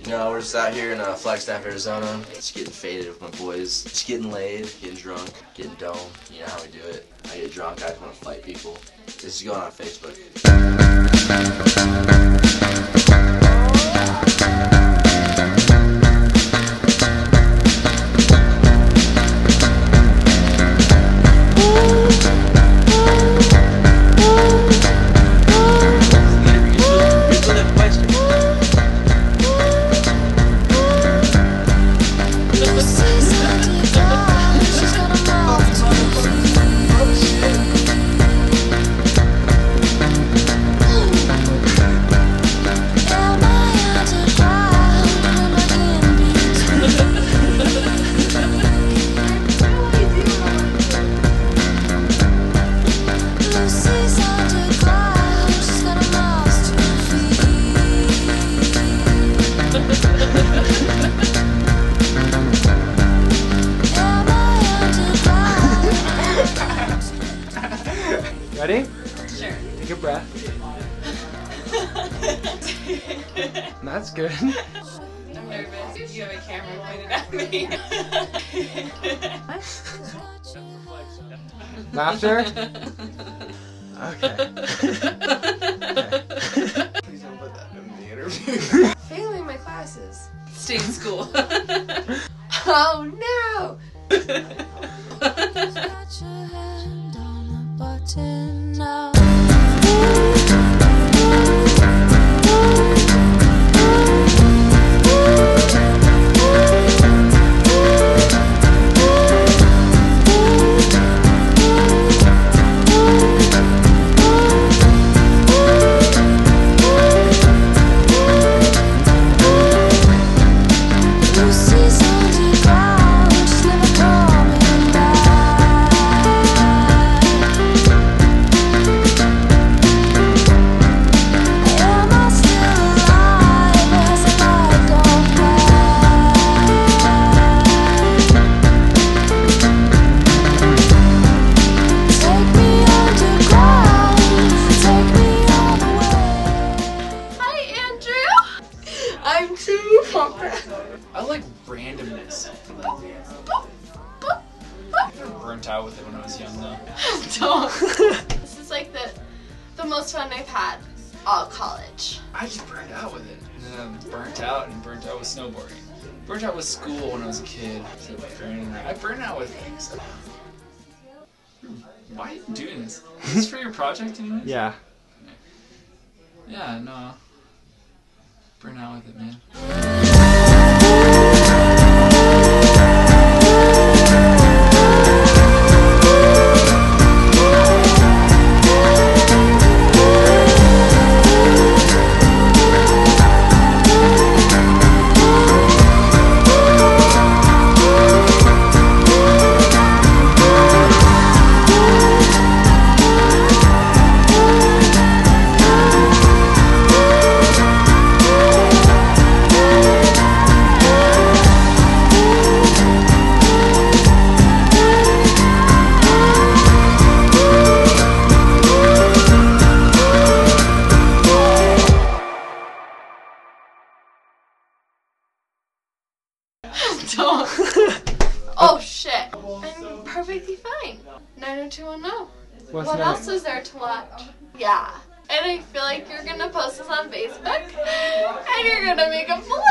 No, we're just out here in Flagstaff, Arizona. Just getting faded with my boys. Just getting laid, getting drunk, getting dome. You know how we do it. I get drunk, I just want to fight people. This is going on Facebook. Ready? Sure. Take a breath. That's good. I'm nervous. You have a camera pointed at me. Laughter? Okay. Please don't put that in the interview. Failing my classes. Stay in school. Oh no! I'm too pumped. I like randomness. I burnt out with it when I was young though. Don't. This is like the most fun I've had all college. I just burned out with it. And then I burnt out with snowboarding. Burnt out with school when I was a kid. So I burned out with things. Why are you doing this? Is this for your project anyways? Yeah. Yeah, no. Burn out with it, man. Don't. Oh shit. I'm perfectly fine. 90210. What's What that? else is there to watch? Yeah. And I feel like you're gonna post this on Facebook and you're gonna make a